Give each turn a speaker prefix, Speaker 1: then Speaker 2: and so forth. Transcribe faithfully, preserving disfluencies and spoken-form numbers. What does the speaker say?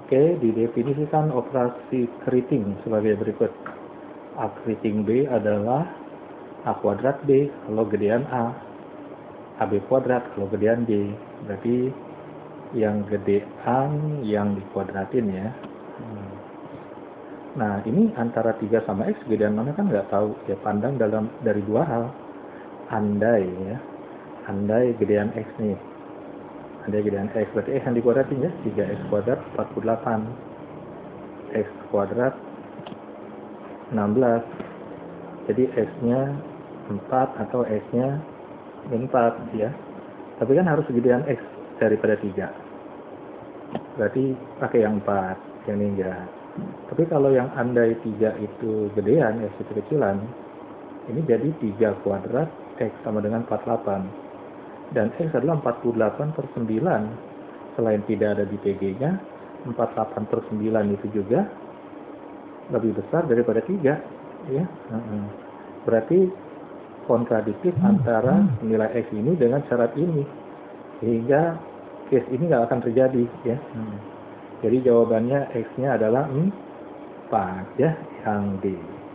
Speaker 1: Oke, didefinisikan operasi keriting sebagai berikut. A keriting B adalah A kuadrat B kalau gedean A, A B kuadrat kalau gedean B. Berarti yang gedean yang dikuadratin ya. Hmm. Nah, ini antara tiga sama X gedean mana kan nggak tahu. Ya, pandang dalam dari dua hal. Andai ya, andai gedean X nih. Andai gedean X, berarti X yang dikuadratin ya, tiga X kuadrat empat puluh delapan. X kuadrat enam belas. Jadi X-nya empat atau X-nya empat ya. Tapi kan harus gedean X daripada tiga. Berarti pakai yang empat, yang ini enggak. Tapi kalau yang andai tiga itu gedean, X itu kecilan, ini jadi tiga kuadrat X sama dengan empat puluh delapan. Dan X adalah empat puluh delapan per sembilan. Selain tidak ada di P G-nya, empat puluh delapan per sembilan itu juga lebih besar daripada tiga. Ya. Berarti kontradiktif antara nilai X ini dengan syarat ini. Sehingga case ini nggak akan terjadi. Ya. Jadi jawabannya X-nya adalah empat ya, yang D.